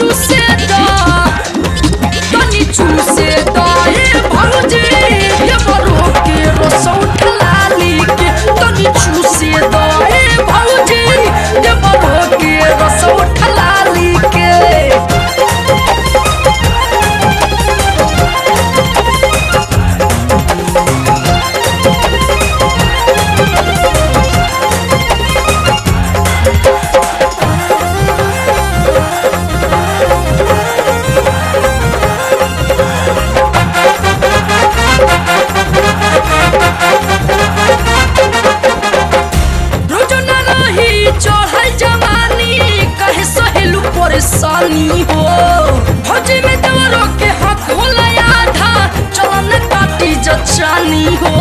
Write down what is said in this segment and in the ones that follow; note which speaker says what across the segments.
Speaker 1: चूसे दो तनी चूसे दो ए भौजी ये बरो के रसौठ लाली के तनी चूसे दो ए भौजी ये बरो के रसौठ लाली के परेशानी हो भौजी में देवरों के हाथ होला आधा चलन काटी जचानी हो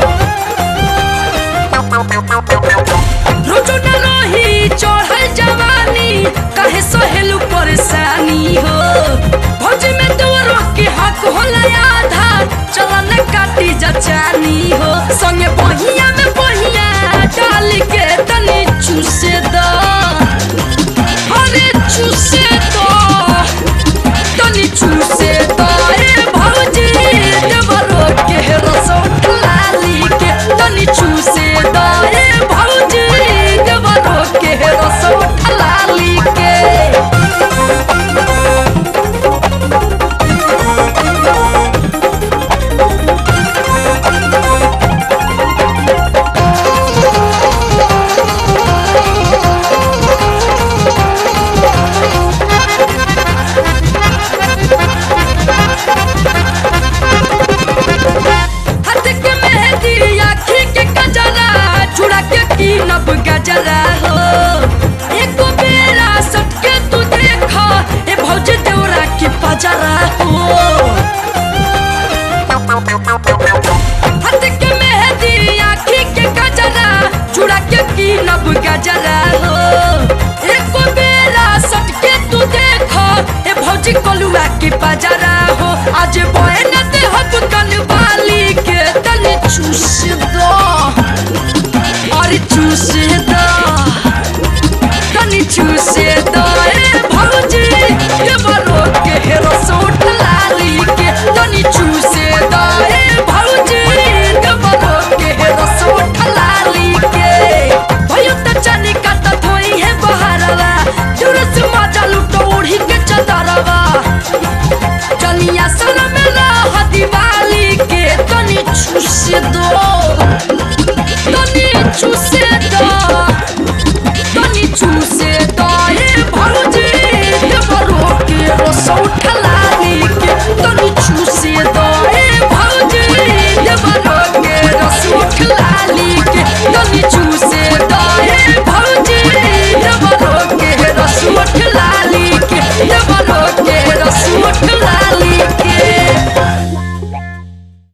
Speaker 1: रोजो न रही चढ़ल जवानी कहे सहेलू परेशानी हो भौजी में देवरों के हाथ होला आधा चलन काटी जचानी हो संगे बहिया में बहिया डाल के तनी चूसे दो चूसे दो तनी चूसे दो ए भौजी देवरो के रसौठ लाली के तनी चूसे दो ए भौजी देवरो के रसौठ लाली के गजरा हो एको बेरा सबके तू देखा ए भौजी देवरा के पजरा हो हाथ के मेहंदी आँखी के गजरा चूड़ा के कीनब गजरा हो एको बेरा सबके तू देखा ए भौजी कलुआ के पजरा हो आज बहन दे हब कनवाली के तनी चूस दो और चूसे दो तनी चूसे दो ए भौजी